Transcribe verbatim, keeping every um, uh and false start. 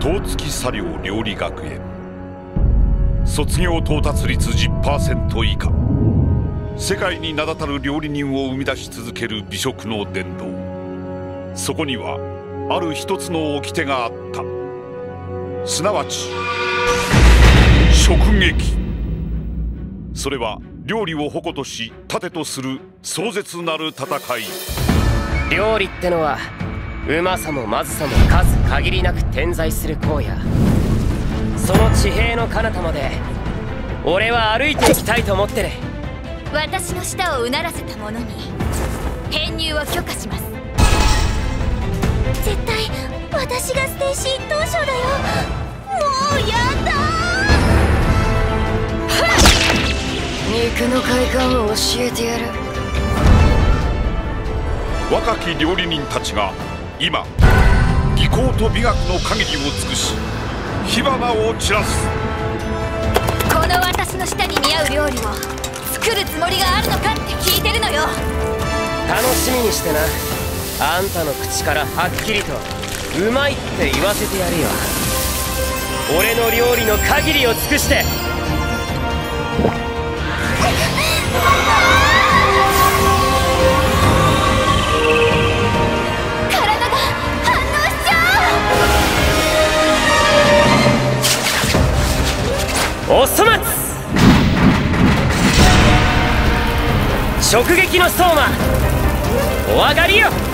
東月茶寮料理学園、卒業到達率 じゅっパーセント 以下、世界に名だたる料理人を生み出し続ける美食の殿堂。そこにはある一つの掟があった。すなわち食撃。それは料理を矛とし盾とする壮絶なる戦い。 料理ってのはうまさもまずさも数限りなく点在する荒野。その地平の彼方まで俺は歩いていきたいと思ってる。 私の舌をうならせた者に編入を許可します。絶対私がステイシー当初だよ。もうやだー。 肉の快感を教えてやる。 若き料理人たちが今技巧と美学の限りを尽くし火花を散らす。 この私の舌に似合う料理を作るつもりがあるのかって聞いてるのよ。 楽しみにしてな。あんたの口からはっきりとうまいって言わせてやるよ。俺の料理の限りを尽くして。おそ松直撃の相馬お上がりよ。